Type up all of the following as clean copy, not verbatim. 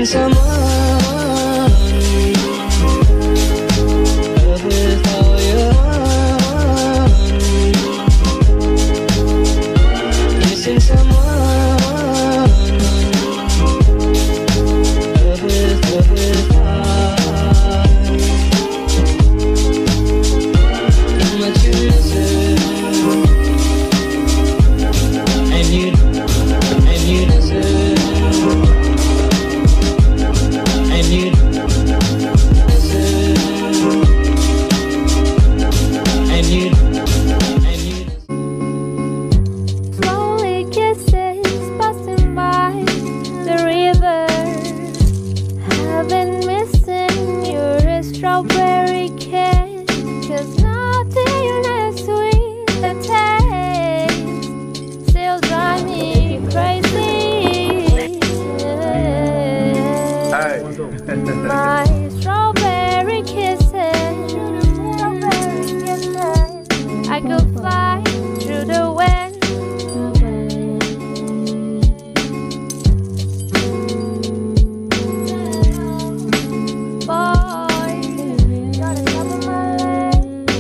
someone, love with all your heart. Missing someone, love with heart. How much you miss it, and you deserve. Slowly kisses passing by the river. I've been missing your strawberry kiss, 'cause nothing as sweet the taste still drive me crazy. My strawberry kisses, I could fly through the wind. Boy, got a top of my leg.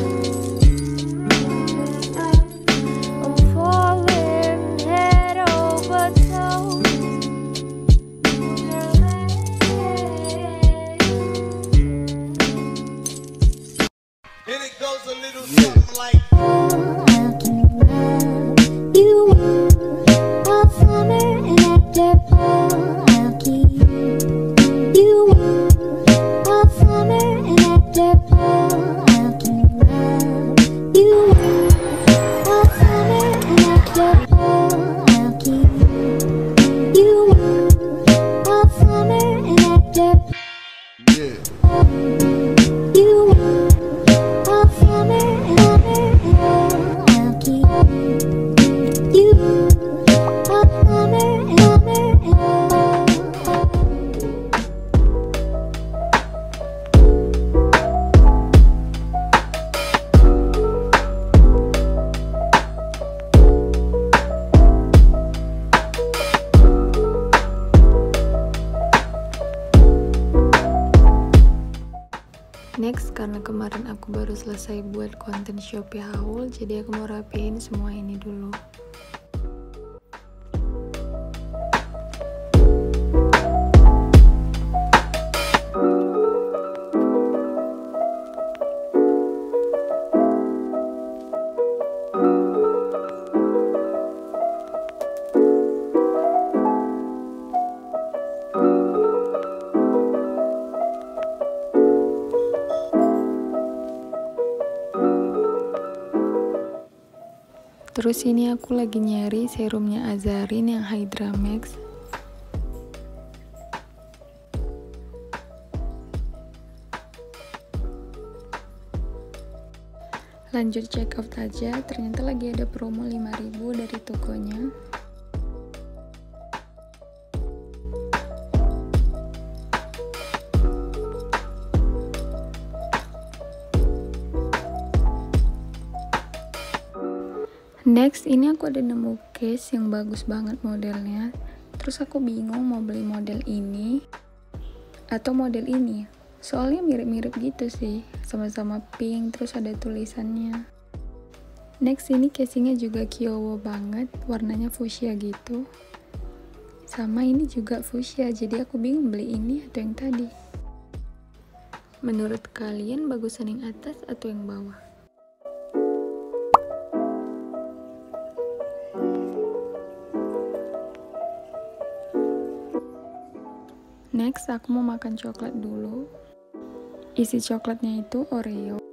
I'm falling head over toe. And it goes a little something like You all summer and after fall, I'll keep you all summer and after fall, I'll keep you all summer and after fall, I'll keep you all summer and after you all summer and I'll keep you all summer and Next, karena kemarin aku baru selesai buat konten Shopee haul, jadi aku mau rapiin semua ini dulu. Terus ini aku lagi nyari serumnya Azarin yang Hydra Max. Lanjut check out aja, ternyata lagi ada promo 5.000 dari tokonya. Next, ini aku ada nemu case yang bagus banget modelnya. Terus aku bingung mau beli model ini atau model ini. Soalnya mirip-mirip gitu sih, sama-sama pink, terus ada tulisannya. Next, ini casingnya juga kiowo banget, warnanya fuchsia gitu. Sama ini juga fuchsia, jadi aku bingung beli ini atau yang tadi. Menurut kalian bagusan yang atas atau yang bawah? Next, aku mau makan coklat dulu. Isi coklatnya itu Oreo.